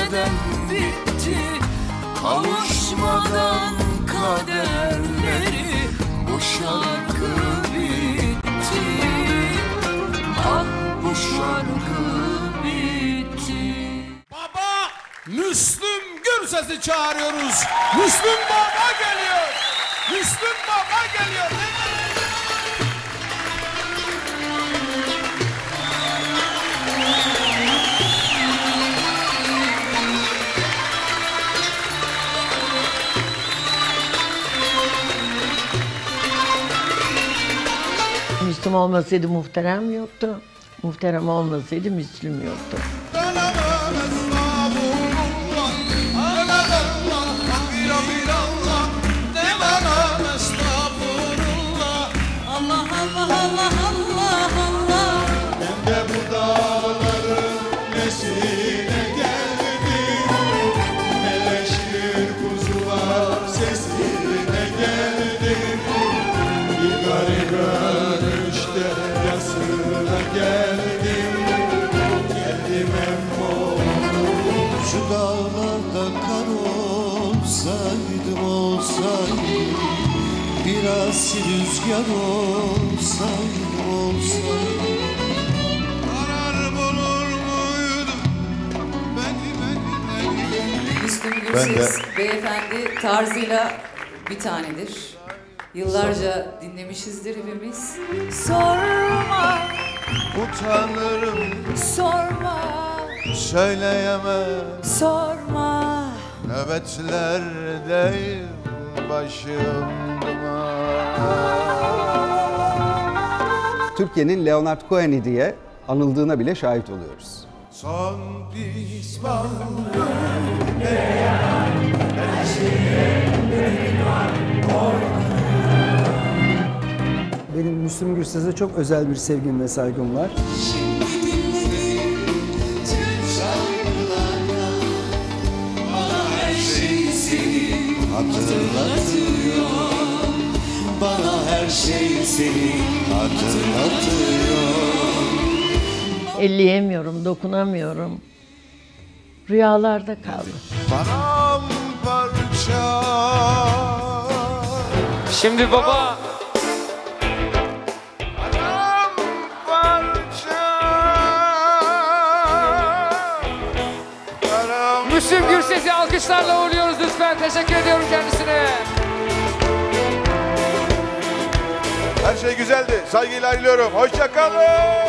kader bitti. Kavuşmadan kaderleri bu şarkı bitti. Ah bu şarkı bitti. Baba Müslüm Gürses'i çağırıyoruz. Müslüm Baba geliyor. Müslüm Baba geliyor. Müslüm olmasaydı muhterem yoktu. Muhterem olmasaydı Müslüm yoktu. Şu dağlarda kar olsaydım olsaydım, biraz rüzgar olsaydım olsaydım, Karar bulur muydum Müslüm Gürses beyefendi tarzıyla bir tanedir. Yıllarca dinlemişizdir hepimiz. Sorma, utanırım, sorma, söyleyemem, sorma. nöbetlerdeyim, başım duman. Türkiye'nin Leonard Cohen'i diye anıldığına bile şahit oluyoruz. Son pişman Benim Müslüm Gürses'e çok özel bir sevgim ve saygım var. hatırlatıyor, bana her şey seni hatırlatıyor. Elleyemiyorum, dokunamıyorum. Rüyalarda kaldı. Paramparça. Şimdi baba. Müslüm Gürses'i alkışlarla uğurluyoruz lütfen. Teşekkür ediyorum kendisine. Her şey güzeldi. Saygıyla ayrılıyorum. Hoşça kalın.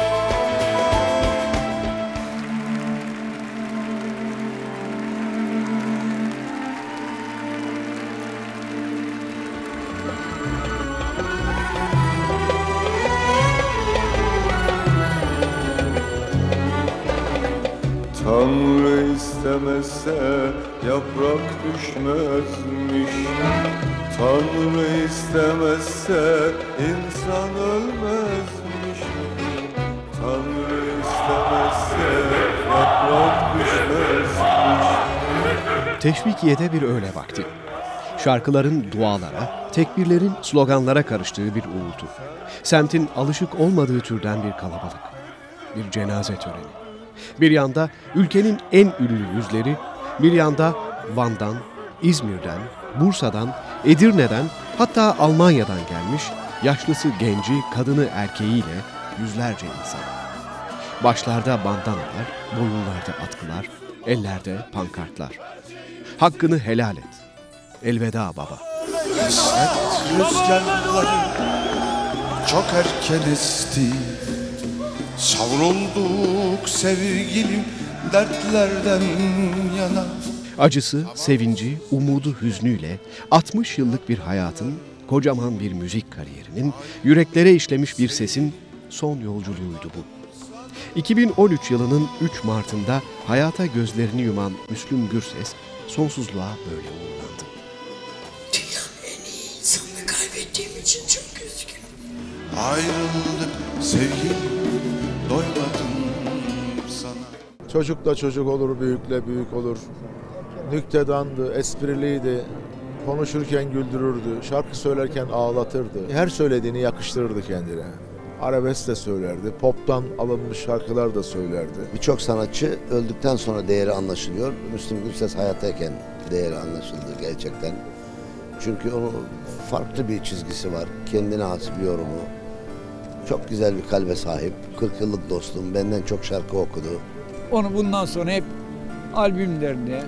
Tanrı istemezse yaprak düşmezmiş. Tanrı istemezse insan ölmezmiş. Tanrı istemezse yaprak düşmezmiş. Teşvikiye'de bir öğle vakti. Şarkıların dualara, tekbirlerin sloganlara karıştığı bir uğultu. Semtin alışık olmadığı türden bir kalabalık. Bir cenaze töreni. Bir yanda ülkenin en ünlü yüzleri, bir yanda Van'dan, İzmir'den, Bursa'dan, Edirne'den, hatta Almanya'dan gelmiş yaşlısı genci, kadını erkeğiyle yüzlerce insan. Başlarda bandanalar, boyunlarda atkılar, ellerde pankartlar. Hakkını helal et. Elveda baba. Hasret rüzgarları çok erken esti. Savrulduk sevgilim dertlerden yana. Acısı, sevinci, umudu, hüznüyle 60 yıllık bir hayatın, kocaman bir müzik kariyerinin, yüreklere işlemiş bir sesin son yolculuğuydu bu. 2013 yılının 3 Mart'ında hayata gözlerini yuman Müslüm Gürses sonsuzluğa böyle uğurlandı. Dünyanın en iyi insanını kaybettiğim için çok üzgünüm. Ayrıldık sevgilim, doymadım sana. Çocukla çocuk olur, büyükle büyük olur. Nüktedandı, espriliydi. Konuşurken güldürürdü, şarkı söylerken ağlatırdı. Her söylediğini yakıştırırdı kendine. Arabesk de söylerdi, poptan alınmış şarkılar da söylerdi. Birçok sanatçı öldükten sonra değeri anlaşılıyor. Müslüm Gürses hayattayken değeri anlaşıldı gerçekten. Çünkü onun farklı bir çizgisi var. Kendine has bir yorumu. Çok güzel bir kalbe sahip. 40 yıllık dostum. Benden çok şarkı okudu. Onu bundan sonra hep albümlerinde,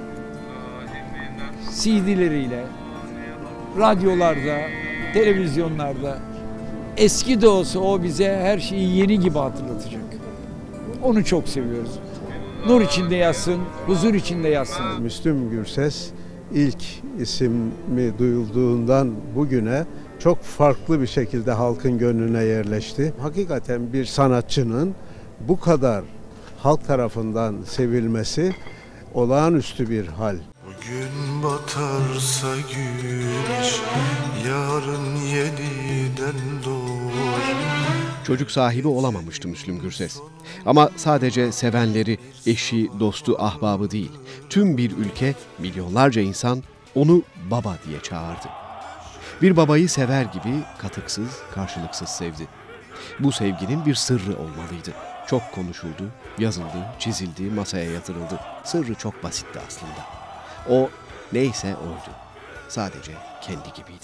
CD'leriyle, radyolarda, televizyonlarda eski de olsa o bize her şeyi yeni gibi hatırlatacak. Onu çok seviyoruz. Nur içinde yatsın, huzur içinde yatsın. Müslüm Gürses ilk ismi duyulduğundan bugüne çok farklı bir şekilde halkın gönlüne yerleşti. Hakikaten bir sanatçının bu kadar halk tarafından sevilmesi olağanüstü bir hal. Bugün batarsa güneş, yarın yeniden doğar. Çocuk sahibi olamamıştı Müslüm Gürses. Ama sadece sevenleri, eşi, dostu, ahbabı değil, tüm bir ülke, milyonlarca insan onu baba diye çağırdı. Bir babayı sever gibi katıksız, karşılıksız sevdi. Bu sevginin bir sırrı olmalıydı. Çok konuşuldu, yazıldı, çizildi, masaya yatırıldı. Sırrı çok basitti aslında. O neyse oydu. Sadece kendi gibiydi.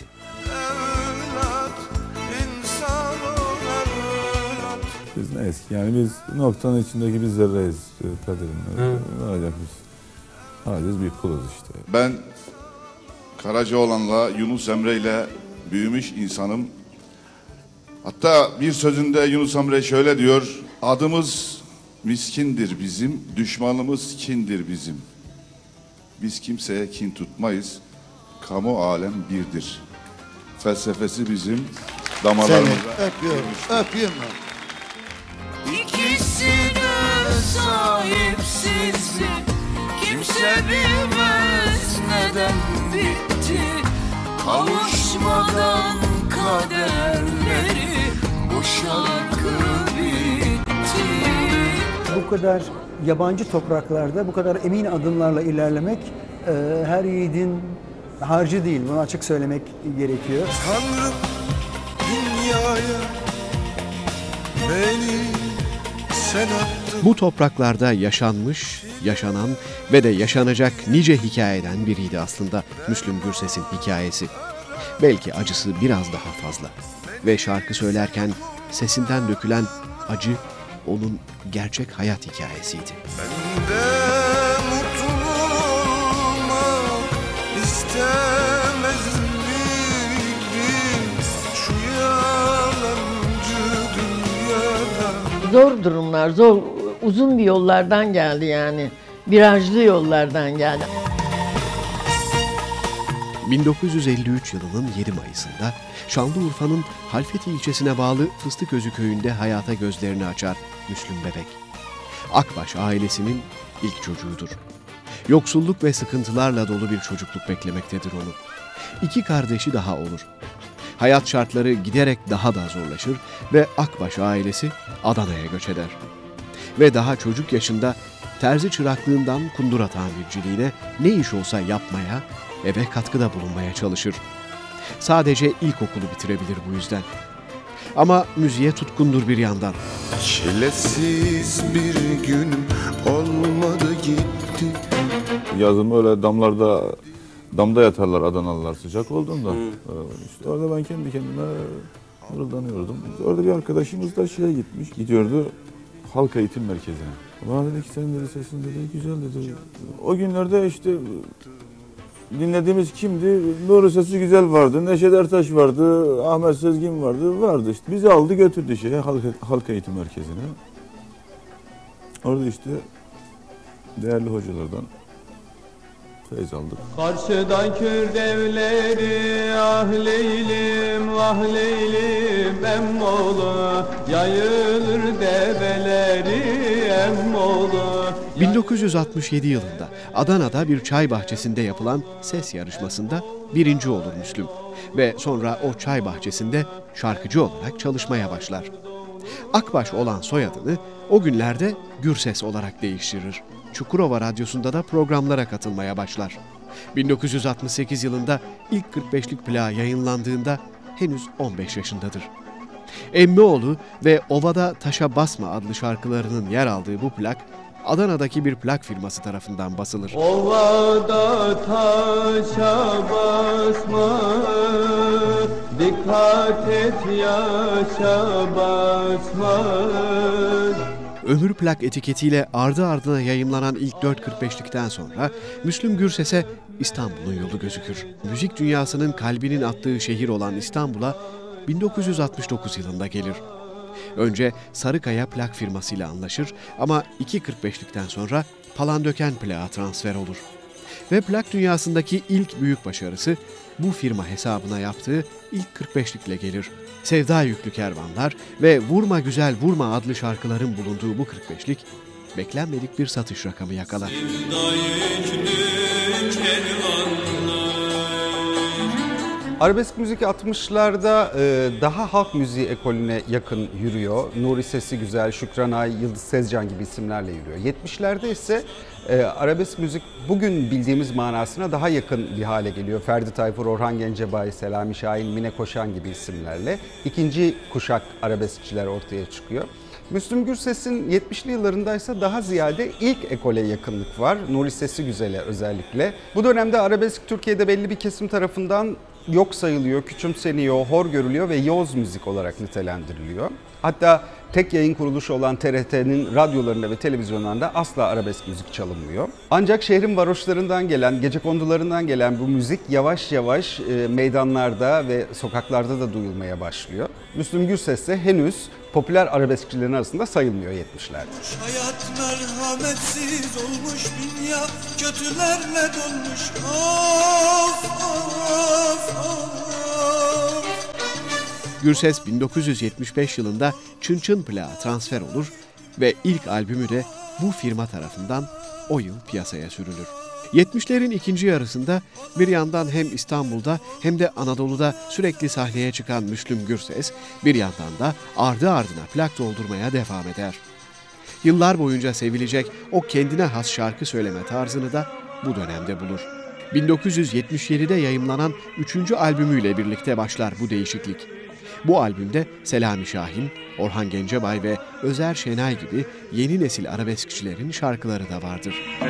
Biz ne eski yani biz noktanın içindeki bir zerreyiz Kadir'in. Ne olacak biz? Aciz bir kuluz işte. Ben Karacaoğlan'la Yunus Emre'yle büyümüş insanım. Hatta bir sözünde Yunus Emre şöyle diyor: adımız miskindir bizim, düşmanımız kindir bizim. Biz kimseye kin tutmayız, kamu alem birdir. Felsefesi bizim damarlarımıza. Seni öpüyorum, öpüyorum ben. İkisine sahipsizlik, kimse bilmez neden bitti. Kavuşmadan kaderleri bu şarkı bitti. Bu kadar yabancı topraklarda bu kadar emin adımlarla ilerlemek her yiğidin harcı değil. Bunu açık söylemek gerekiyor. Tanrım dünyaya beni sen attın. Bu topraklarda yaşanmış, yaşanan ve de yaşanacak nice hikayeden biriydi aslında Müslüm Gürses'in hikayesi. Belki acısı biraz daha fazla. Ve şarkı söylerken sesinden dökülen acı onun gerçek hayat hikayesiydi. Ben de mutlu olmak istemez miydim şu yalancı dünyada? Zor durumlar, zor, uzun bir yollardan geldi yani. Virajlı yollardan geldi. 1953 yılının 7 Mayıs'ında Şanlıurfa'nın Halfeti ilçesine bağlı Fıstıközü köyünde hayata gözlerini açar Müslüm Bebek. Akbaş ailesinin ilk çocuğudur. Yoksulluk ve sıkıntılarla dolu bir çocukluk beklemektedir onu. 2 kardeşi daha olur. Hayat şartları giderek daha da zorlaşır ve Akbaş ailesi Adana'ya göç eder. Ve daha çocuk yaşında terzi çıraklığından kundura tamirciliğine ne iş olsa yapmaya, eve katkıda bulunmaya çalışır. Sadece ilkokulu bitirebilir bu yüzden. Ama müziğe tutkundur bir yandan. Çilesiz bir günüm olmadı gitti. Yazın öyle damda yatarlar Adanalılar sıcak olduğunda. İşte orada ben kendi kendime mırıldanıyordum. Orada bir arkadaşımız da gidiyordu halk eğitim merkezine. Bana dedi ki senin dedi sesin dedi güzel dedi. O günlerde işte dinlediğimiz kimdi? Nuri Sesi Güzel vardı, Neşet Ertaş vardı, Ahmet Sezgin vardı işte. Bizi aldı götürdü halk eğitim merkezine. Orada işte değerli hocalardan feyz aldık. Karşıdan kür devleri ah leylim vah leylim emmoğlu yayılır develeri emmoğlu. 1967 yılında Adana'da bir çay bahçesinde yapılan ses yarışmasında birinci olur Müslüm ve sonra o çay bahçesinde şarkıcı olarak çalışmaya başlar. Akbaş olan soyadını o günlerde Gürses olarak değiştirir. Çukurova Radyosu'nda da programlara katılmaya başlar. 1968 yılında ilk 45'lik plağı yayınlandığında henüz 15 yaşındadır. Emmioğlu ve Ovada Taşa Basma adlı şarkılarının yer aldığı bu plak, Adana'daki bir plak firması tarafından basılır. Ovada taşa basma, dikkat et yaşa basma. Ömür Plak etiketiyle ardı ardına yayımlanan ilk 4.45'likten sonra Müslüm Gürses'e İstanbul'un yolu gözükür. Müzik dünyasının kalbinin attığı şehir olan İstanbul'a 1969 yılında gelir. Önce Sarıkaya plak firmasıyla anlaşır ama 2.45'likten sonra Palandöken plağa transfer olur. Ve plak dünyasındaki ilk büyük başarısı bu firma hesabına yaptığı ilk 45'likle gelir. Sevda Yüklü Kervanlar ve Vurma Güzel Vurma adlı şarkıların bulunduğu bu 45'lik beklenmedik bir satış rakamı yakalar. Arabesk müzik 60'larda daha halk müziği ekolüne yakın yürüyor. Nuri Sesi Güzel, Şükran Ay, Yıldız Sezcan gibi isimlerle yürüyor. 70'lerde ise arabesk müzik bugün bildiğimiz manasına daha yakın bir hale geliyor. Ferdi Tayfur, Orhan Gencebay, Selami Şahin, Mine Koşan gibi isimlerle ikinci kuşak arabeskçiler ortaya çıkıyor. Müslüm Gürses'in 70'li yıllarında ise daha ziyade ilk ekole yakınlık var. Nuri Sesi Güzel'e özellikle. Bu dönemde arabesk Türkiye'de belli bir kesim tarafından yok sayılıyor, küçümseniyor, hor görülüyor ve yoz müzik olarak nitelendiriliyor. Hatta tek yayın kuruluşu olan TRT'nin radyolarında ve televizyonlarında asla arabesk müzik çalınmıyor. Ancak şehrin varoşlarından gelen, gecekondularından gelen bu müzik yavaş yavaş meydanlarda ve sokaklarda da duyulmaya başlıyor. Müslüm Gürses ise henüz popüler arabeskçilerin arasında sayılmıyor 70'lerde. Hayat merhametsiz olmuş, dünya kötülerle dolmuş. Of of of. Gürses 1975 yılında Çın Çın plağa transfer olur ve ilk albümü de bu firma tarafından o yıl piyasaya sürülür. 70'lerin ikinci yarısında bir yandan hem İstanbul'da hem de Anadolu'da sürekli sahneye çıkan Müslüm Gürses bir yandan da ardı ardına plak doldurmaya devam eder. Yıllar boyunca sevilecek o kendine has şarkı söyleme tarzını da bu dönemde bulur. 1977'de yayımlanan 3. albümüyle birlikte başlar bu değişiklik. Bu albümde Selami Şahin, Orhan Gencebay ve Özer Şenay gibi yeni nesil arabeskçilerin şarkıları da vardır.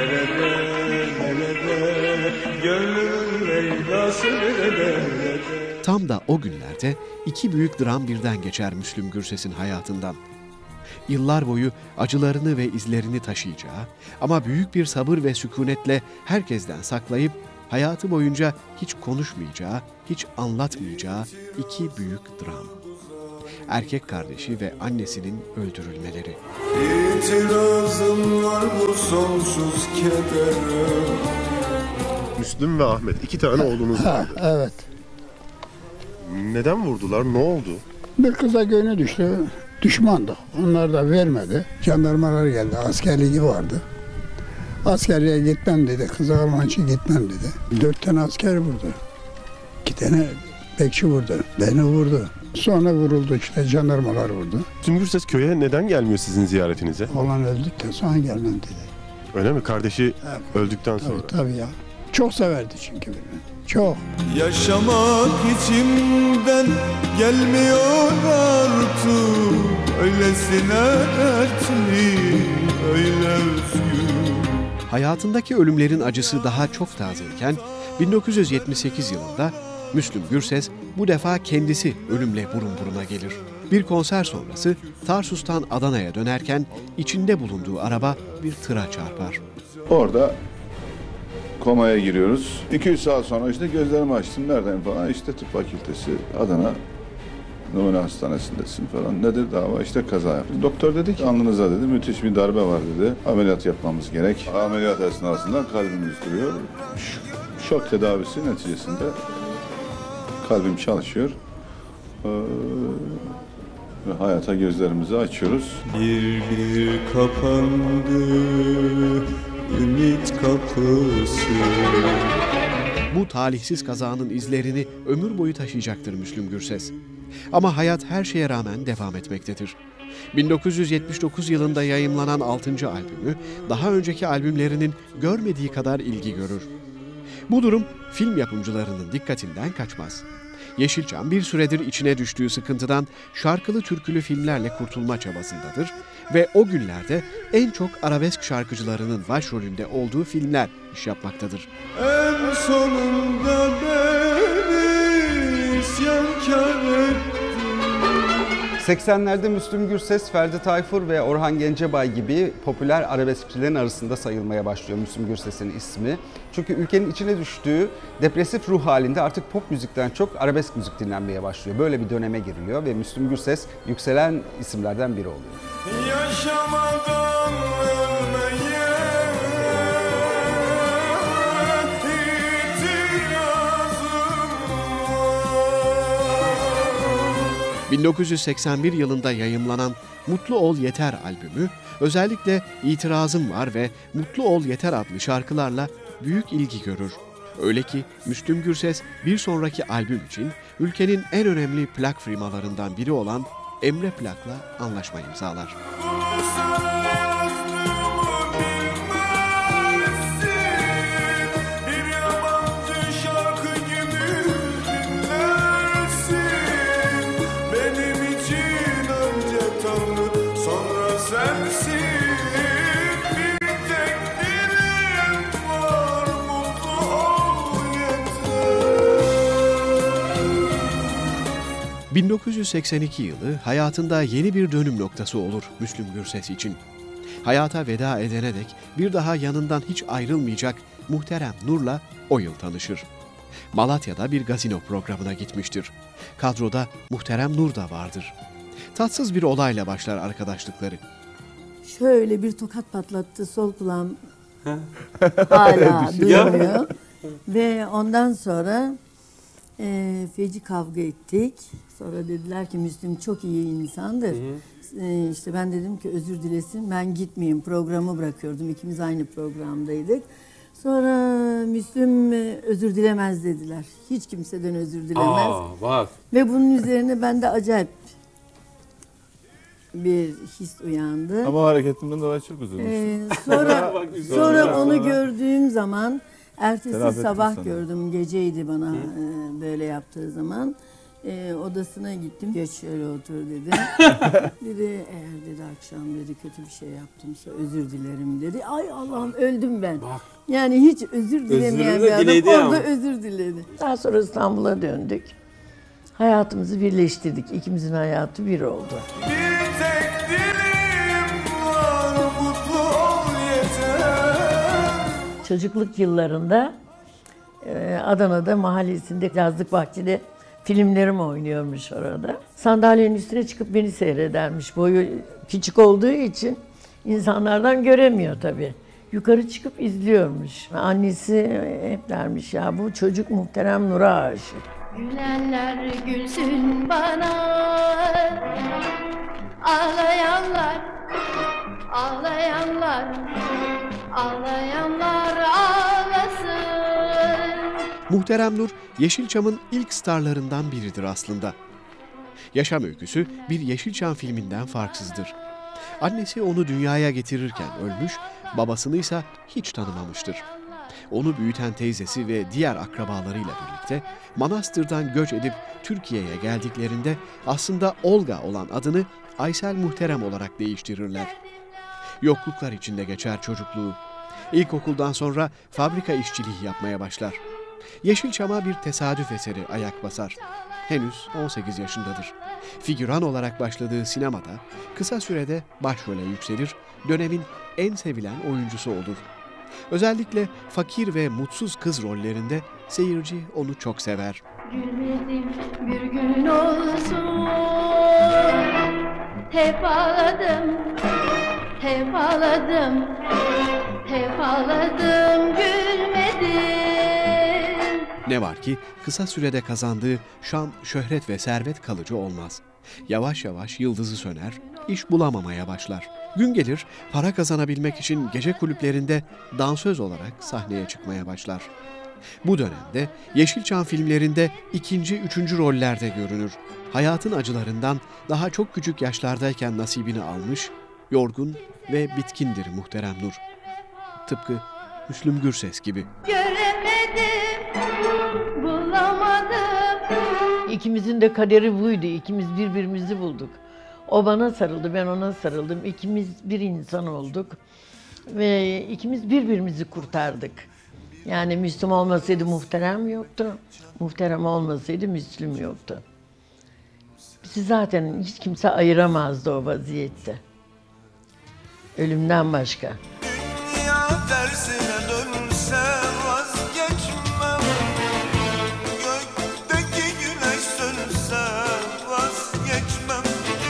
Tam da o günlerde iki büyük dram birden geçer Müslüm Gürses'in hayatından. Yıllar boyu acılarını ve izlerini taşıyacağı ama büyük bir sabır ve sükunetle herkesten saklayıp hayatı boyunca hiç konuşmayacağı, hiç anlatmayacağı iki büyük dram. Erkek kardeşi ve annesinin öldürülmeleri. İtirazım var bu sonsuz kedere. Müslüm ve Ahmet, iki tane oğlunuz vardı. Evet. Neden vurdular, ne oldu? Bir kıza gönlü düştü, düşmandık. Onlar da vermedi. Jandarmalar geldi, askerliği vardı. Askerliğe gitmem dedi, kızı alman için gitmem dedi. 4 tane asker vurdu. 2 tane bekçi vurdu, beni vurdu. Sonra vuruldu işte, jandarmalar vurdu. Müslüm Gürses köye neden gelmiyor sizin ziyaretinize? Olan öldükten sonra gelmem dedi. Öyle mi? Kardeşi öldükten sonra? Tabii ya. Çok severdi çünkü beni. Çok. Yaşamak içimden gelmiyor artık. Öylesine dertli, öyle özgür. Hayatındaki ölümlerin acısı daha çok tazeyken 1978 yılında Müslüm Gürses bu defa kendisi ölümle burun buruna gelir. Bir konser sonrası Tarsus'tan Adana'ya dönerken içinde bulunduğu araba bir tıra çarpar. Orada komaya giriyoruz. 2-3 saat sonra işte gözlerimi açtım. Nereden falan? İşte tıp fakültesi, Adana Numune Hastanesi'ndesin falan. Nedir dava? İşte kaza yaptım. Doktor dedi ki alnınıza dedi müthiş bir darbe var dedi. Ameliyat yapmamız gerek. Ameliyat esnasında kalbimiz duruyor. Şok tedavisi neticesinde kalbim çalışıyor. Ve hayata gözlerimizi açıyoruz. Bir kapandı ümit kapısı. Bu talihsiz kazanın izlerini ömür boyu taşıyacaktır Müslüm Gürses. Ama hayat her şeye rağmen devam etmektedir. 1979 yılında yayımlanan 6. albümü daha önceki albümlerinin görmediği kadar ilgi görür. Bu durum film yapımcılarının dikkatinden kaçmaz. Yeşilçam bir süredir içine düştüğü sıkıntıdan şarkılı türkülü filmlerle kurtulma çabasındadır ve o günlerde en çok arabesk şarkıcılarının başrolünde olduğu filmler iş yapmaktadır. En sonunda beni isyankar ettin. 80'lerde Müslüm Gürses, Ferdi Tayfur ve Orhan Gencebay gibi popüler arabeskçilerin arasında sayılmaya başlıyor Müslüm Gürses'in ismi. Çünkü ülkenin içine düştüğü depresif ruh halinde artık pop müzikten çok arabesk müzik dinlenmeye başlıyor. Böyle bir döneme giriliyor ve Müslüm Gürses yükselen isimlerden biri oluyor. Yaşamadan ölmeye 1981 yılında yayımlanan Mutlu Ol Yeter albümü, özellikle İtirazım Var ve Mutlu Ol Yeter adlı şarkılarla büyük ilgi görür. Öyle ki Müslüm Gürses bir sonraki albüm için ülkenin en önemli plak firmalarından biri olan Emre Plak'la anlaşma imzalar. Sensin, bir tek dilim var, mutlu ol yeter. 1982 yılı hayatında yeni bir dönüm noktası olur Müslüm Gürses için. Hayata veda edene dek bir daha yanından hiç ayrılmayacak Muhterem Nur'la o yıl tanışır. Malatya'da bir gazino programına gitmiştir. Kadroda Muhterem Nur da vardır. Tatsız bir olayla başlar arkadaşlıkları. Şöyle bir tokat patlattı, sol kulağım hala duymuyor. Ve ondan sonra feci kavga ettik. Sonra dediler ki Müslüm çok iyi insandır. İşte ben dedim ki özür dilesin, ben gitmeyeyim, programı bırakıyordum. İkimiz aynı programdaydık. Sonra Müslüm özür dilemez dediler. Hiç kimseden özür dilemez. Bak. Ve bunun üzerine bende acayip bir his uyandı. Ama hareketimden dolayı çok üzülmüştüm. Sonra onu gördüğüm zaman, ertesi Telafi sabah gördüm, geceydi bana böyle yaptığı zaman. Odasına gittim, geç şöyle otur dedi. Dedi eğer dedi akşam dedi kötü bir şey yaptımsa özür dilerim dedi. Ay Allah'ım öldüm ben. Bak. Yani hiç özür dilemeyen bir adam orada özür diledi. Daha sonra İstanbul'a döndük. Hayatımızı birleştirdik. İkimizin hayatı bir oldu. Bir tek dilim var, mutlu ol yeter. Çocukluk yıllarında Adana'da mahallesinde yazlık bahçede filmlerim oynuyormuş orada. Sandalyenin üstüne çıkıp beni seyredermiş. Boyu küçük olduğu için insanlardan göremiyor tabii. Yukarı çıkıp izliyormuş. Annesi hep dermiş ya bu çocuk Muhterem Nur'a aşık. Gülenler gülsün bana, ağlayanlar, ağlayanlar, ağlayanlar ağlasın. Muhterem Nur, Yeşilçam'ın ilk starlarından biridir aslında. Yaşam öyküsü bir Yeşilçam filminden farksızdır. Annesi onu dünyaya getirirken ölmüş, babasını ise hiç tanımamıştır. Onu büyüten teyzesi ve diğer akrabalarıyla birlikte Manastır'dan göç edip Türkiye'ye geldiklerinde aslında Olga olan adını Aysel Muhterem olarak değiştirirler. Yokluklar içinde geçer çocukluğu. İlkokuldan sonra fabrika işçiliği yapmaya başlar. Yeşilçam'a bir tesadüf eseri ayak basar. Henüz 18 yaşındadır. Figüran olarak başladığı sinemada kısa sürede başrole yükselir, dönemin en sevilen oyuncusu olur. Özellikle fakir ve mutsuz kız rollerinde seyirci onu çok sever. Gülmedim bir gün olsun, hep ağladım, hep ağladım, hep ağladım, gülmedim. Ne var ki kısa sürede kazandığı şan, şöhret ve servet kalıcı olmaz. Yavaş yavaş yıldızı söner, iş bulamamaya başlar. Gün gelir para kazanabilmek için gece kulüplerinde dansöz olarak sahneye çıkmaya başlar. Bu dönemde Yeşilçam filmlerinde ikinci, üçüncü rollerde görünür. Hayatın acılarından daha çok küçük yaşlardayken nasibini almış, yorgun ve bitkindir Muhterem Nur. Tıpkı Müslüm Gürses gibi. Göremedim, bulamadım. ikimizin de kaderi buydu. İkimiz birbirimizi bulduk. O bana sarıldı, ben ona sarıldım. İkimiz bir insan olduk. Ve ikimiz birbirimizi kurtardık. Yani Müslüm olmasaydı Muhterem yoktu. Muhterem olmasaydı Müslüm yoktu. Bizi zaten hiç kimse ayıramazdı o vaziyette. Ölümden başka. Dünya tersine dönse vazgeçmem. Gökteki güneş sönse vazgeçmem.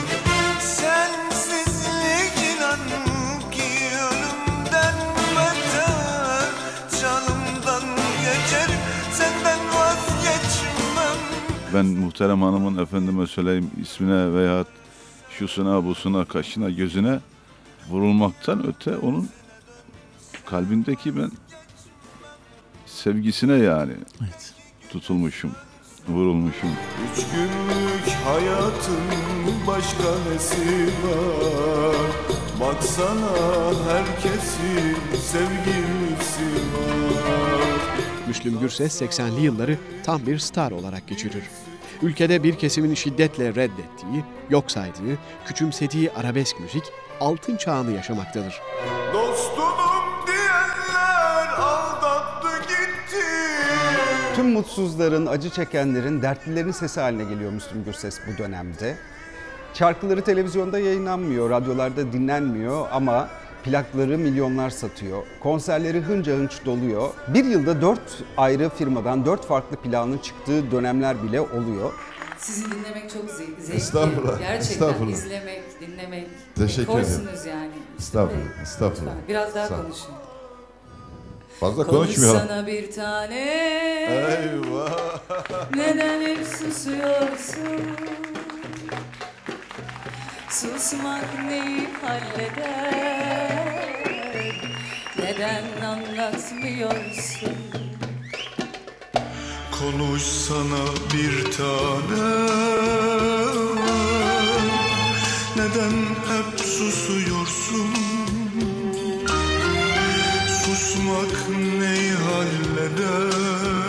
Sensizlik inan ki ölümden beter. Canımdan geçer senden vazgeçmem. Ben Muhterem Hanım'ın efendime söyleyeyim ismine veya şusuna, busuna, kaşına, gözüne vurulmaktan öte onun kalbindeki ben sevgisine yani tutulmuşum, vurulmuşum. 3 günlük hayatın başka nesi var? Baksana herkesin sevgilisi var. Müslüm Gürses 80'li yılları tam bir star olarak geçirir. Ülkede bir kesimin şiddetle reddettiği, yok saydığı, küçümsediği arabesk müzik altın çağını yaşamaktadır. Dostunum diyenler aldattı gitti. Tüm mutsuzların, acı çekenlerin, dertlilerin sesi haline geliyor Müslüm Gürses bu dönemde. Şarkıları televizyonda yayınlanmıyor, radyolarda dinlenmiyor ama plakları milyonlar satıyor. Konserleri hınca hınç doluyor. Bir yılda 4 ayrı firmadan 4 farklı plağının çıktığı dönemler bile oluyor. Sizi dinlemek çok zevkli. Estağfurullah, Gerçekten estağfurullah. izlemek, dinlemek. Teşekkür ederim. Korsunuz yani. Estağfurullah, estağfurullah. Lütfen, biraz daha Sağ ol. konuşun. Fazla konuşmayalım. Konuşsana bir tane. Eyvah. Neden hep susuyorsun? Susmak neyi halleder? Neden anlatmıyorsun? Konuşsana bir tane. Neden hep susuyorsun? Susmak neyi halleder?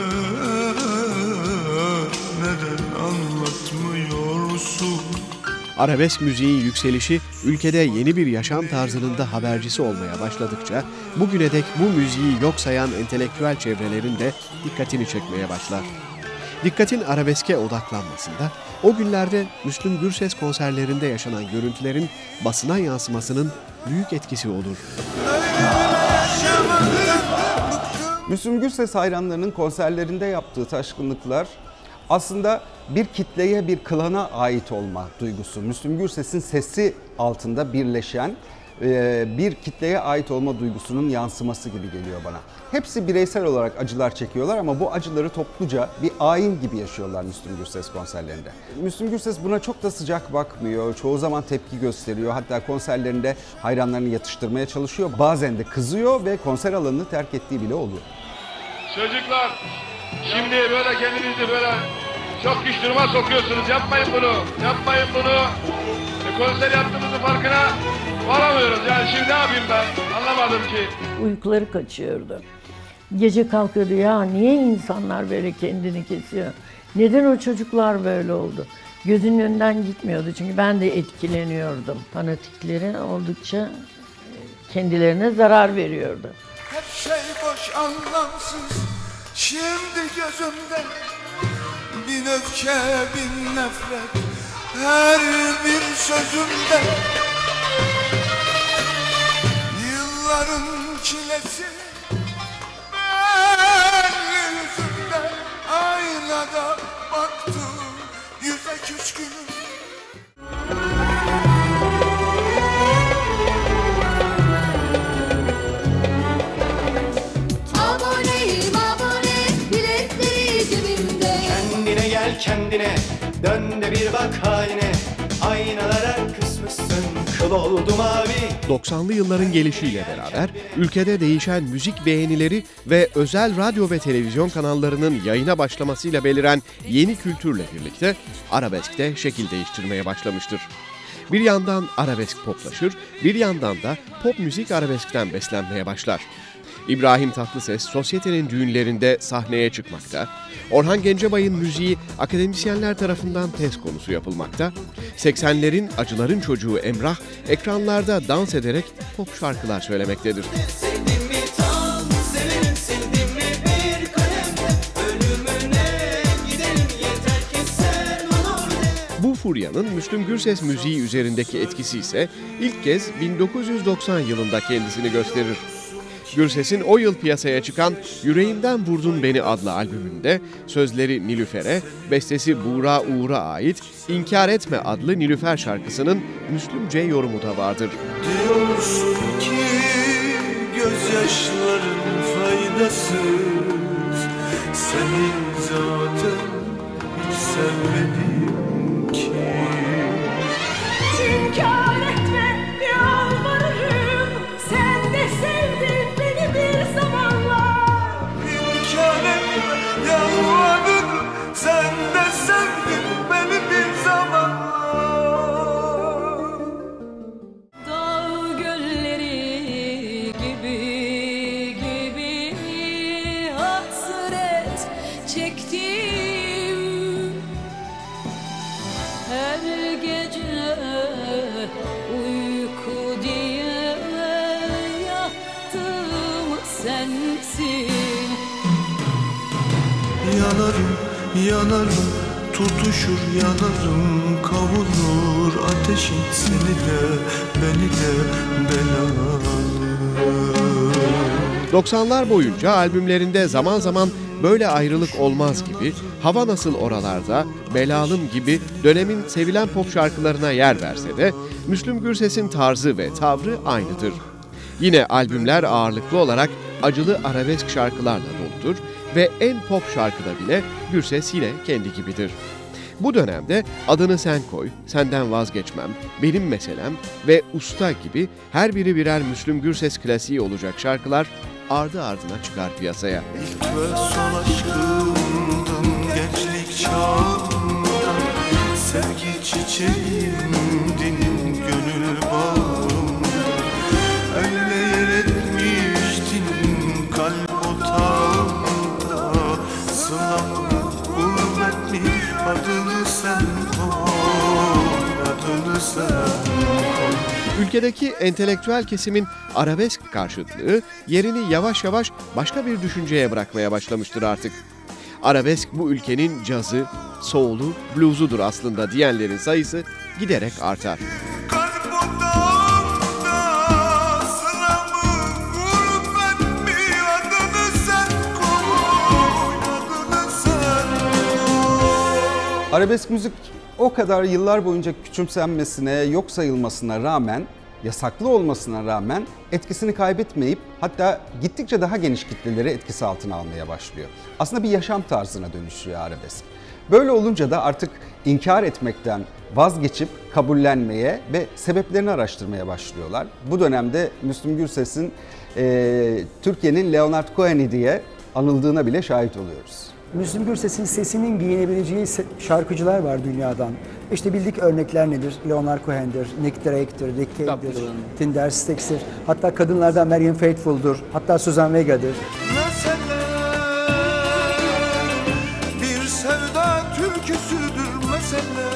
Neden anlatmıyorsun? Arabesk müziğin yükselişi ülkede yeni bir yaşam tarzının da habercisi olmaya başladıkça bugüne dek bu müziği yok sayan entelektüel çevrelerin de dikkatini çekmeye başlar. Dikkatin arabeske odaklanmasında o günlerde Müslüm Gürses konserlerinde yaşanan görüntülerin basına yansımasının büyük etkisi olur. Müslüm Gürses hayranlarının konserlerinde yaptığı taşkınlıklar aslında bir kitleye, bir klana ait olma duygusu. Müslüm Gürses'in sesi altında birleşen bir kitleye ait olma duygusunun yansıması gibi geliyor bana. Hepsi bireysel olarak acılar çekiyorlar ama bu acıları topluca bir ayin gibi yaşıyorlar Müslüm Gürses konserlerinde. Müslüm Gürses buna çok da sıcak bakmıyor, çoğu zaman tepki gösteriyor. Hatta konserlerinde hayranlarını yatıştırmaya çalışıyor. Bazen de kızıyor ve konser alanını terk ettiği bile oluyor. Çocuklar, şimdi böyle kendinizi böyle çok güç duruma sokuyorsunuz. Yapmayın bunu, yapmayın bunu. Konser yaptığımızın farkına varamıyoruz. Yani şimdi ne yapayım ben? Anlamadım ki. Uykuları kaçıyordu. Gece kalkıyordu, ya niye insanlar böyle kendini kesiyor? Neden o çocuklar böyle oldu? Gözünün önünden gitmiyordu çünkü ben de etkileniyordum. Fanatikleri oldukça kendilerine zarar veriyordu. Hep şey boş anlamsız şimdi gözümde. Bin öfke bin nefret her bir sözümde. Yılların çilesi belli yüzümde. Aynada baktım yüze küskünüm. Aboneyim abone, biletleri cebimde. Kendine gel kendine, dön de bir bak haline. Aynalara kısmışsın, kıl oldu mavi. 90'lı yılların gelişiyle beraber ülkede değişen müzik beğenileri ve özel radyo ve televizyon kanallarının yayına başlamasıyla beliren yeni kültürle birlikte arabesk de şekil değiştirmeye başlamıştır. Bir yandan arabesk poplaşır, bir yandan da pop müzik arabeskten beslenmeye başlar. İbrahim Tatlıses sosyetenin düğünlerinde sahneye çıkmakta, Orhan Gencebay'ın müziği akademisyenler tarafından test konusu yapılmakta, 80'lerin acıların çocuğu Emrah ekranlarda dans ederek pop şarkılar söylemektedir. Bu furyanın Müslüm Gürses müziği üzerindeki etkisi ise ilk kez 1990 yılında kendisini gösterir. Gürses'in o yıl piyasaya çıkan Yüreğimden Vurdun Beni adlı albümünde sözleri Nilüfer'e, bestesi Buğra Uğur'a ait İnkar Etme adlı Nilüfer şarkısının Müslümce yorumu da vardır. Diyorsun ki gözyaşların faydasız, seni zaten hiç sevmedim ki. İnkar etme yalvarırım, sen de sevdin beni bir zamanlar. İnkar etme yalvarırım, sen de sevdin beni bir zamanlar. Dağ gölleri gibi hasret çektim her gece uyku diye yattım sensin. Yanarım, yanarım, tutuşur yanarım, kavurur ateşin seni de, beni de belalı. 90'lar boyunca albümlerinde zaman zaman Böyle Ayrılık Olmaz gibi, Hava Nasıl Oralarda, Belalım gibi dönemin sevilen pop şarkılarına yer verse de Müslüm Gürses'in tarzı ve tavrı aynıdır. Yine albümler ağırlıklı olarak acılı arabesk şarkılarla doludur ve en pop şarkıda bile Gürses yine kendi gibidir. Bu dönemde Adını Sen Koy, Senden Vazgeçmem, Benim Meselem ve Usta gibi her biri birer Müslüm Gürses klasiği olacak şarkılar ardı ardına çıkar piyasaya. İlk ve son aşkımdın gençlik çağımda, sevgi çiçeğimdin gönül bağımda. Öyle yer etmiştin kalp otağımda, sılam gurbet mi adını sen koy, adını sen koy. Ülkedeki entelektüel kesimin arabesk karşıtlığı yerini yavaş yavaş başka bir düşünceye bırakmaya başlamıştır artık. Arabesk bu ülkenin cazı, soul'u, blues'udur aslında diyenlerin sayısı giderek artar. Arabesk müzik o kadar yıllar boyunca küçümsenmesine, yok sayılmasına rağmen, yasaklı olmasına rağmen etkisini kaybetmeyip hatta gittikçe daha geniş kitleleri etkisi altına almaya başlıyor. Aslında bir yaşam tarzına dönüşüyor arabesk. Böyle olunca da artık inkar etmekten vazgeçip kabullenmeye ve sebeplerini araştırmaya başlıyorlar. Bu dönemde Müslüm Gürses'in Türkiye'nin Leonard Cohen'i diye anıldığına bile şahit oluyoruz. Müslüm Gürses'in sesinin giyinebileceği şarkıcılar var dünyadan. İşte bildik örnekler nedir? Leonard Cohen'dir, Nick Drake'tir, Rick Cave'dir, Tinder Sticks'tir. Hatta kadınlardan Marianne Faithfull'dur, hatta Suzanne Vega'dır. Mesele bir sevda türküsüdür mesele,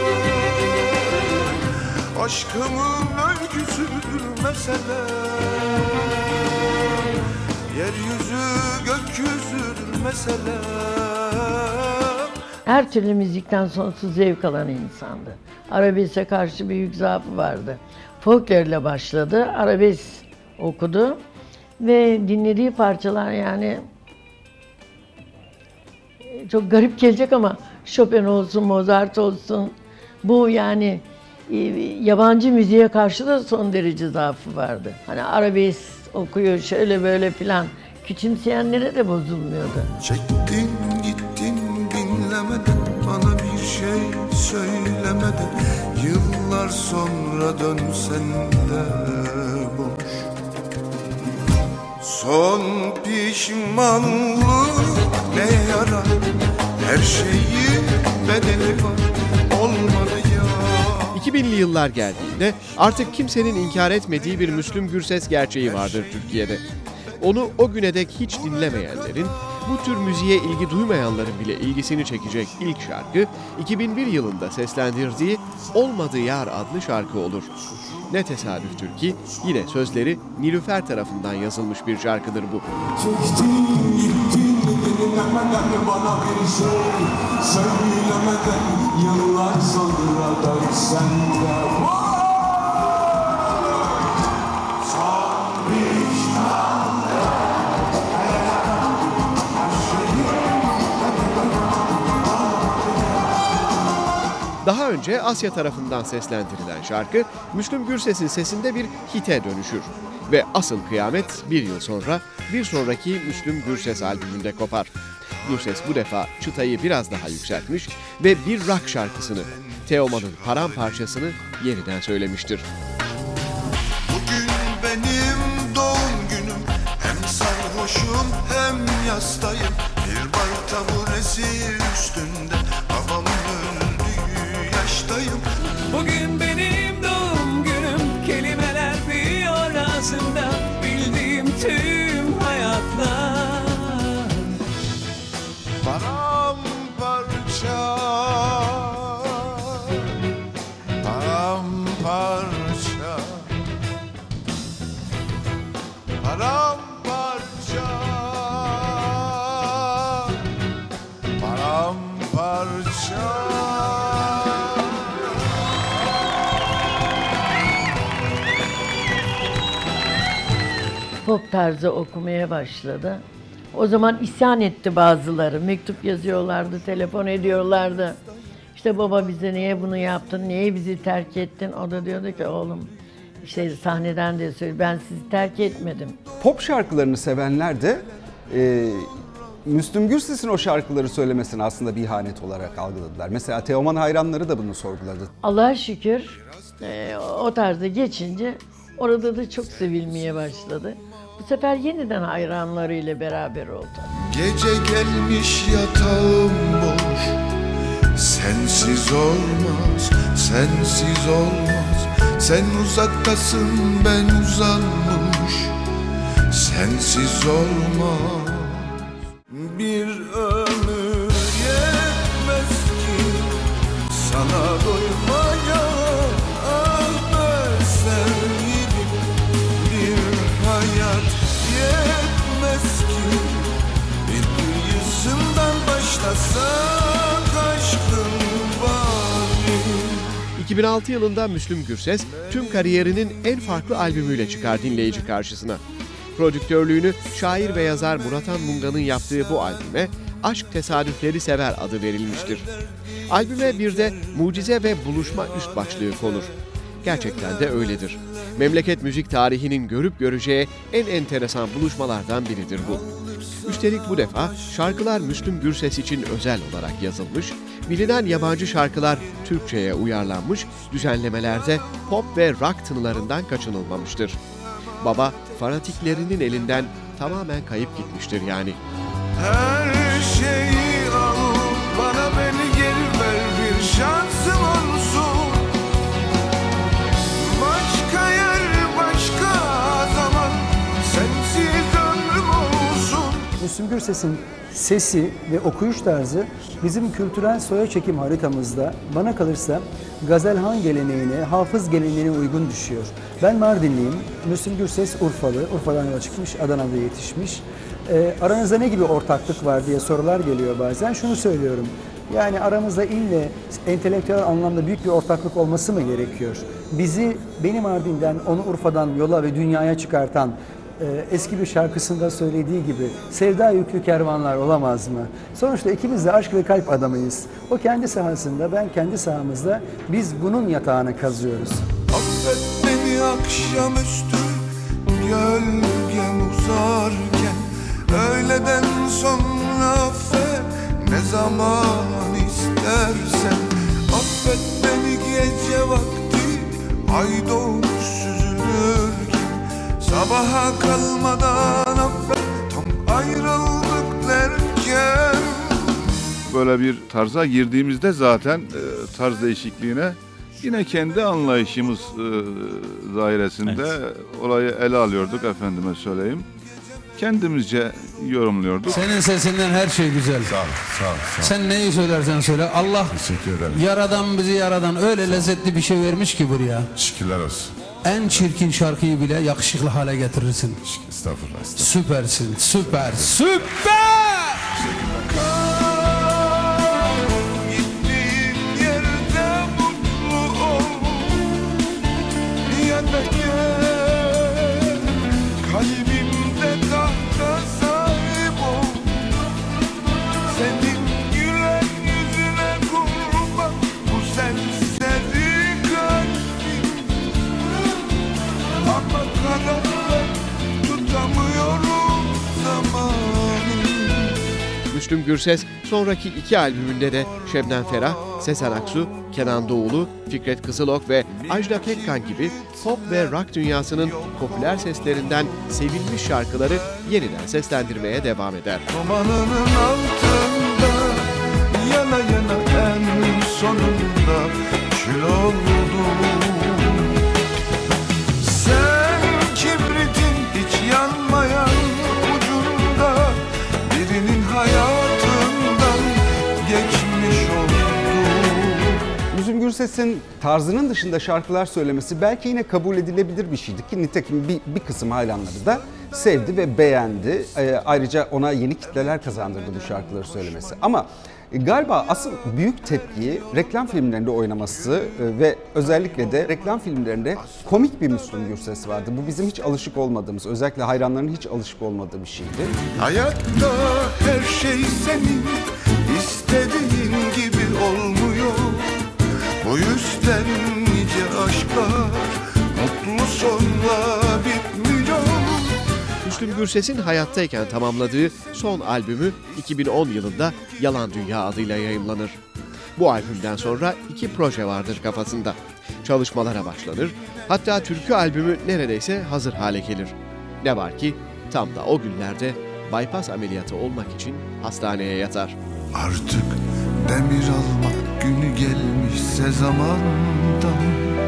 aşkımın öyküsüdür mesele, yeryüzü gökyüzüdür mesele. Her türlü müzikten sonsuz zevk alan insandı. Arabeske karşı büyük zaafı vardı. Folklorla başladı, arabesk okudu ve dinlediği parçalar yani çok garip gelecek ama Chopin olsun, Mozart olsun, bu yani yabancı müziğe karşı da son derece zaafı vardı. Hani arabesk okuyor şöyle böyle filan, küçümseyenlere de bozulmuyordu. Çektin gittin dinlemeden, bana bir şey söylemeden, yıllar sonra dönsen de boş. Son pişmanlık ne yarar, her şeyin bedeli var, olmadı ya. 2000'li yıllar geldiğinde artık kimsenin inkar etmediği bir Müslüm Gürses gerçeği vardır Türkiye'de. Onu o güne dek hiç dinlemeyenlerin, bu tür müziğe ilgi duymayanların bile ilgisini çekecek ilk şarkı 2001 yılında seslendirdiği Olmadı Yar adlı şarkı olur. Ne tesadüftür ki yine sözleri Nilüfer tarafından yazılmış bir şarkıdır bu. Çektin gittin dinlemeden bana bir şey söylemeden yıllar sonra da sende Daha önce Asya tarafından seslendirilen şarkı Müslüm Gürses'in sesinde bir hite dönüşür. Ve asıl kıyamet bir yıl sonra bir sonraki Müslüm Gürses albümünde kopar. Gürses bu defa çıtayı biraz daha yükseltmiş ve bir rock şarkısını, Teoman'ın Paramparçasını yeniden söylemiştir. Bugün benim doğum günüm, hem sarhoşum hem yastayım. Bir bar taburesi üstünde babamın öldüğü yaştayım. Bugün benim doğum günüm, kelimeler büyüyor ağzımda, bildiğim tüm hayatlar. Paramparça, paramparça, paramparça, paramparça. Pop tarzı okumaya başladı. O zaman isyan etti bazıları. Mektup yazıyorlardı, telefon ediyorlardı. İşte baba bize niye bunu yaptın, niye bizi terk ettin? O da diyordu ki oğlum işte sahneden de söylüyor, ben sizi terk etmedim. Pop şarkılarını sevenler de Müslüm Gürses'in o şarkıları söylemesini aslında bir ihanet olarak algıladılar. Mesela Teoman hayranları da bunu sorguladı. Allah'a şükür o tarzda geçince orada da çok sevilmeye başladı. Bu sefer yeniden hayranlarıyla beraber oldu. Gece gelmiş yatağım boş, sensiz olmaz, sensiz olmaz. Sen uzaktasın, ben uzanmış, sensiz olmaz. Bir ömür yetmez ki sana doymaya, ah be sevgilim. Bir hayat yetmez ki bir kıyısından başlasak aşkın bari. 2006 yılında Müslüm Gürses tüm kariyerinin en farklı albümüyle çıkar dinleyici karşısına. Prodüktörlüğünü şair ve yazar Murat Han Munga'nın yaptığı bu albüme Aşk Tesadüfleri Sever adı verilmiştir. Albüme bir de Mucize ve Buluşma üst başlığı konur. Gerçekten de öyledir. Memleket müzik tarihinin görüp göreceği en enteresan buluşmalardan biridir bu. Üstelik bu defa şarkılar Müslüm Gürses için özel olarak yazılmış, bilinen yabancı şarkılar Türkçe'ye uyarlanmış, düzenlemelerde pop ve rock tınılarından kaçınılmamıştır. Baba fanatiklerinin elinden tamamen kayıp gitmiştir yani. Her şeyi al, bana beni geri ver, bir şansım olsun. Başka yer, başka zaman, sensiz ömrüm olsun. Müslüm Gürses'in sesi ve okuyuş tarzı bizim kültürel soya çekim haritamızda bana kalırsa Gazelhan geleneğine, Hafız geleneğine uygun düşüyor. Ben Mardinliyim, Müslüm Gürses Urfalı, Urfa'dan yola çıkmış, Adana'da yetişmiş. Aranızda ne gibi ortaklık var diye sorular geliyor bazen. Şunu söylüyorum, yani aramızda ille entelektüel anlamda büyük bir ortaklık olması mı gerekiyor? Beni Mardin'den, onu Urfa'dan yola ve dünyaya çıkartan eski bir şarkısında söylediği gibi sevda yüklü kervanlar olamaz mı? Sonuçta ikimiz de aşk ve kalp adamıyız. O kendi sahasında, ben kendi sahamızda, biz bunun yatağını kazıyoruz. Affet beni akşamüstü gölgem uzarken, öğleden sonra affet ne zaman istersen. Affet beni gece vakti ay doğmuş süzülürken, sabaha kalmadan affet tam ayrıldık derken. Böyle bir tarza girdiğimizde zaten tarz değişikliğine yine kendi anlayışımız dairesinde olayı ele alıyorduk, efendime söyleyeyim. kendimizce yorumluyorduk. Senin sesinden her şey güzel. Sağ ol. Sen neyi söylersen söyle. Allah yaradan bizi yaradan öyle lezzetli bir şey vermiş ki buraya. Şükürler olsun. En çirkin şarkıyı bile yakışıklı hale getirirsin. Estağfurullah. Süpersin. Süper. Gittiğin yerde mutlu ol. Ya da gel kalbimde tahta sahip ol. Senin gülen yüzüne kurban bu serseri kalbim. Ama kanatlar tutamıyorum zamanı. Müslüm Gürses sonraki 2 albümünde de Şebnem Ferah, Sezen Aksu, Kenan Doğulu, Fikret Kızılok ve Ajda Pekkan gibi pop ve rock dünyasının popüler seslerinden sevilmiş şarkıları yeniden seslendirmeye devam eder. Romanının altında yana yana en sonunda kül oldum. Sen kibritin hiç yanmayan ucunda birinin hayatından geçmiş oldum. Müslüm Gürses'in tarzının dışında şarkılar söylemesi belki yine kabul edilebilir bir şeydi ki nitekim bir kısım hayranları da sevdi ve beğendi. Ayrıca ona yeni kitleler kazandırdı bu şarkıları söylemesi. Ama galiba asıl büyük tepkiyi reklam filmlerinde oynaması ve özellikle de reklam filmlerinde komik bir Müslüm Gürses vardı. Bu bizim hiç alışık olmadığımız, özellikle hayranların hiç alışık olmadığı bir şeydi. Hayatta her şey senin istediğin gibi olmuyor. Bu yüzden nice aşklar mutlu sonla bitmiyor. Müslüm Gürses'in hayattayken tamamladığı son albümü 2010 yılında Yalan Dünya adıyla yayımlanır. Bu albümden sonra 2 proje vardır kafasında. Çalışmalara başlanır, hatta türkü albümü neredeyse hazır hale gelir. Ne var ki tam da o günlerde bypass ameliyatı olmak için hastaneye yatar. Artık demir almak günü gelmişse zamandan,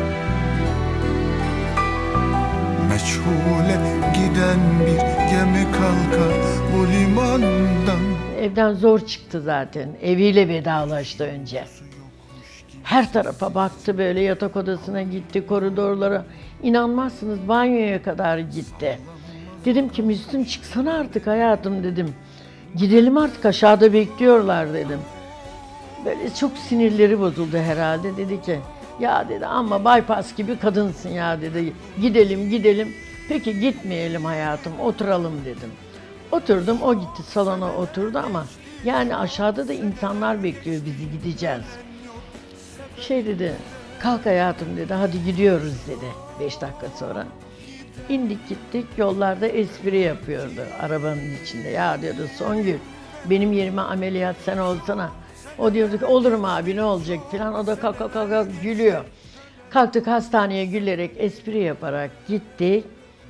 meçhule giden bir gemi kalkar bu limandan. Evden zor çıktı zaten. Eviyle vedalaştı önce. Her tarafa baktı, böyle yatak odasına gitti, koridorlara. İnanmazsınız, banyoya kadar gitti. Dedim ki Müslüm çıksana artık hayatım dedim. Gidelim artık, aşağıda bekliyorlar dedim. Böyle çok sinirleri bozuldu herhalde. Dedi ki ya dedi ama bypass gibi kadınsın ya dedi. Gidelim. Peki gitmeyelim hayatım, oturalım dedim. Oturdum, o gitti salona oturdu ama yani aşağıda da insanlar bekliyor bizi, gideceğiz. Dedi, kalk hayatım dedi, hadi gidiyoruz dedi 5 dakika sonra. İndik gittik, yollarda espri yapıyordu arabanın içinde. Ya diyordu Songül, benim yerime ameliyat sen olsana. O diyordu ki olurum abi ne olacak falan, o da kalk gülüyor. Kalktık hastaneye gülerek, espri yaparak gittik.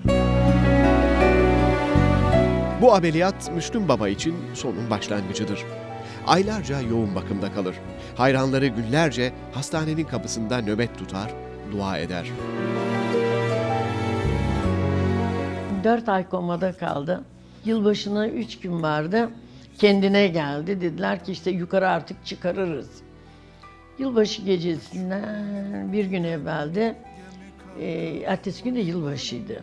Bu ameliyat Müslüm Baba için sonun başlangıcıdır. Aylarca yoğun bakımda kalır. Hayranları günlerce hastanenin kapısında nöbet tutar, dua eder. 4 ay komada kaldı. Yılbaşına 3 gün vardı. Kendine geldi. Dediler ki işte yukarı artık çıkarırız. Yılbaşı gecesinden bir gün evvelde, ertesi gün de yılbaşıydı.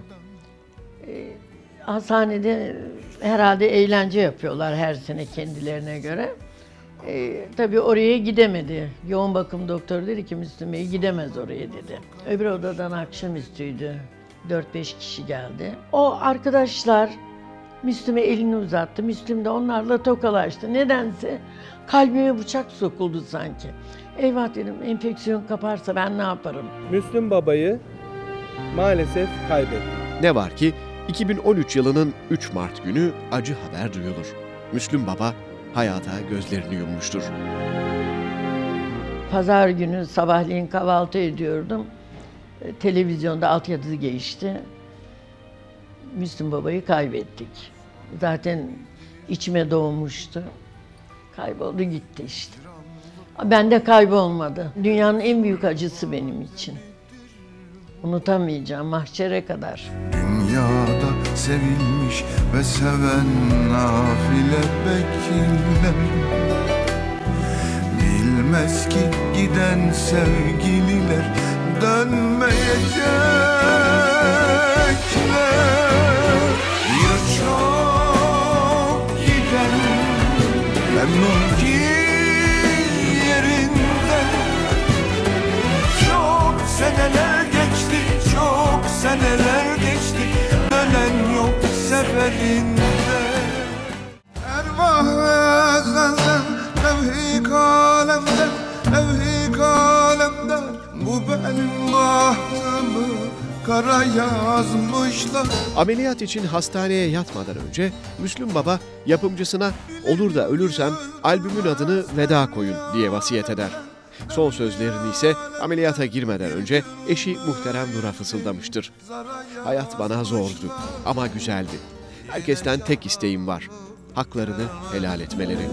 Hastanede herhalde eğlence yapıyorlar her sene kendilerine göre. Tabii oraya gidemedi. Yoğun bakım doktoru dedi ki Müslüm Bey gidemez oraya dedi. Öbür odadan akşamüstüydü. 4-5 kişi geldi. O arkadaşlar Müslüm'e elini uzattı. Müslüm de onlarla tokalaştı. Nedense kalbime bıçak sokuldu sanki. Eyvah dedim, enfeksiyon kaparsa ben ne yaparım? Müslüm Baba'yı maalesef kaybettik. Ne var ki 2013 yılının 3 Mart günü acı haber duyulur. Müslüm Baba hayata gözlerini yummuştur. Pazar günü sabahleyin kahvaltı ediyordum. Televizyonda altyazı geçti. Müslüm Baba'yı kaybettik. Zaten içime doğmuştu. Kayboldu gitti işte. Bende kaybolmadı. Dünyanın en büyük acısı benim için. Unutamayacağım mahşere kadar. dünyada sevilmiş ve seven nafile bekler. Bilmez ki giden sevgililer dönmeyecekler. Birçok giden memnun ki yerinden. Çok seneler geçti, çok seneler geçti, dönen yok seferinde. Ervah ve ezelden, tevhik alemden, tevhik alemden, bu benim bahtımı kara yazmışlar. Ameliyat için hastaneye yatmadan önce Müslüm Baba yapımcısına olur da ölürsem albümün adını Veda koyun diye vasiyet eder. Son sözlerini ise ameliyata girmeden önce eşi Muhterem Nur'a fısıldamıştır. Hayat bana zordu ama güzeldi. Herkesten tek isteğim var. Haklarını helal etmeleri.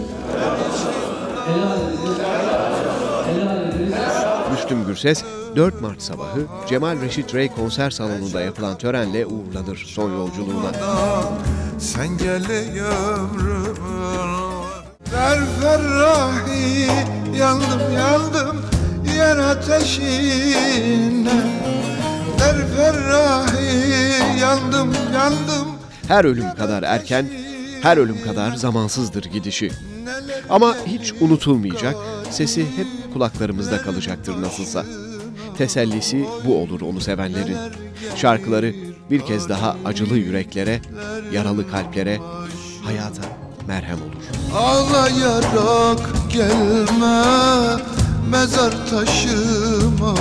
Müslüm Gürses 4 Mart sabahı Cemal Reşit Rey konser salonunda yapılan törenle uğurlanır son yolculuğuna. Sen gele yavrum, ver ferrahi, yandım yandım yer ateşine. Ver ferrahi, yandım yandım. Her ölüm kadar erken, her ölüm kadar zamansızdır gidişi. Ama hiç unutulmayacak, sesi hep kulaklarımızda kalacaktır nasılsa. Tesellisi bu olur onu sevenlerin. Şarkıları bir kez daha acılı yüreklere, yaralı kalplere, hayata merhem olur. Ağlayarak gelme mezar taşıma,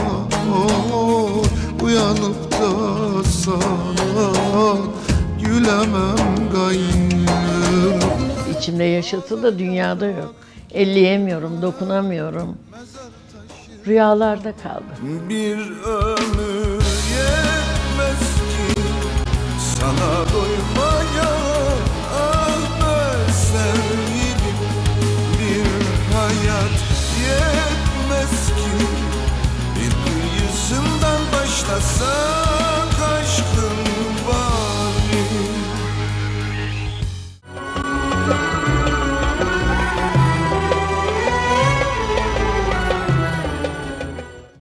uyanıp da sana gülemem gayrı. İçimde yaşatı da dünyada yok. Elleyemiyorum, dokunamıyorum. Rüyalarda kaldı. Bir ömür yetmez ki sana doymaya, ah be sevgilim. Bir hayat yetmez ki bir yüzünden başlasa.